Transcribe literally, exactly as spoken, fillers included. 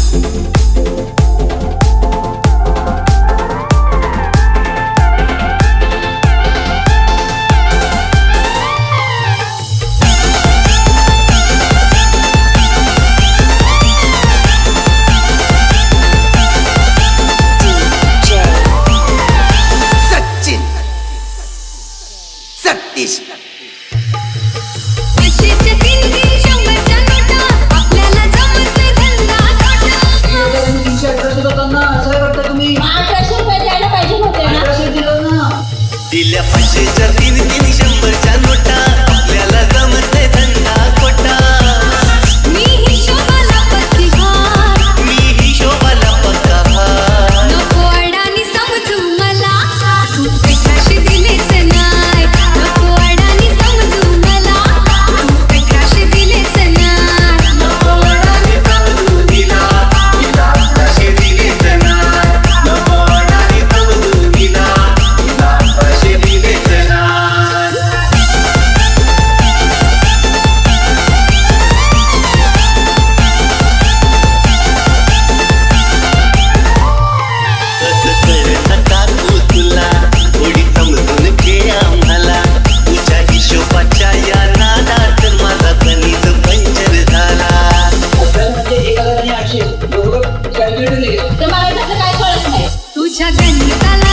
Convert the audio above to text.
दिल्या पाचशेच्या तीन तीन शंभरच्या नोटा आपल्याला जमत नाही धंदा खोटा मी हिशोबाला पत्तीहार मी हिशोबाला पक्का नको अडाणी समजू मला तू अठराशे दिलेच नाही नको अडाणी समजू मला तू अठराशे दिलेच नाही नको अडाणी समजू दिला तिला अठराशे दिलेच नाही नको अडाणी समजू दिला तिला अठराशे दिलेच नाही थोडी समजून घे आम्हाला तुझ्या हिशोबाच्या या नादात माझा कणीस पंचर झाला म्हणजे एक हजार आणि आठशे बरोबर कॅल्क्युलेटर तर मला त्याचं काय कळत नाही तुझ्या गणिताला